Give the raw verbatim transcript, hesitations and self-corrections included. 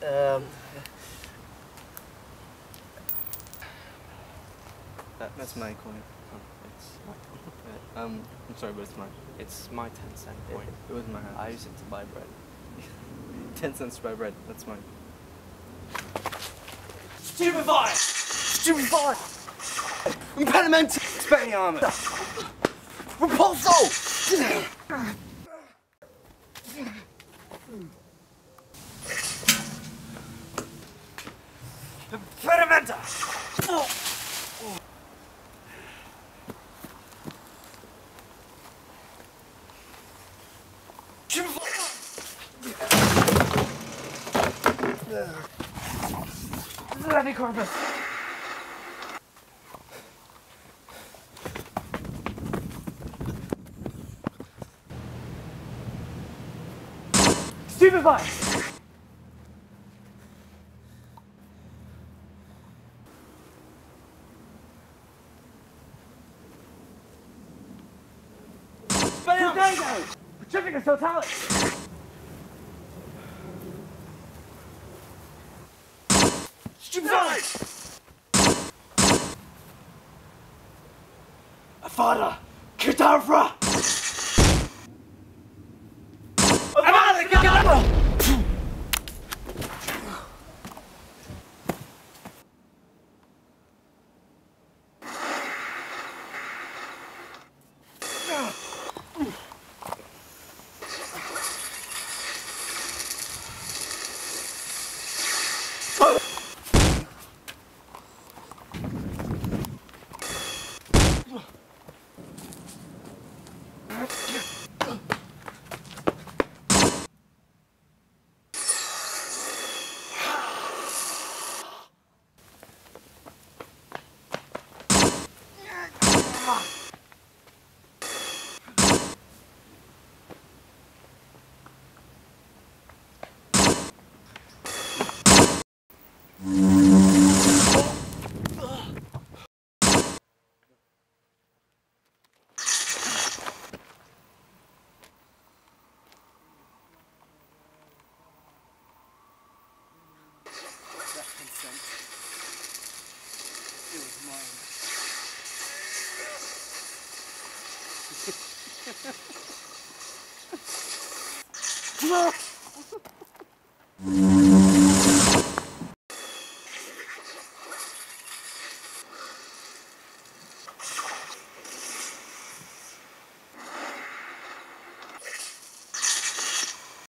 Um, that, that's my coin. Oh, it's my coin. Uh, um, I'm sorry, but it's my it's my ten cent coin. It, it was my house. I use it to buy bread. ten cents to buy bread. That's mine. Stupefy! Stupefy! Impediment! Expelliarmus! Repulso! Impedimenta! Lenny Corpus! Stupefy! Bam! Pacificus totalis! Stupefy! Avada Kedavra! Avada Kedavra! It was mine.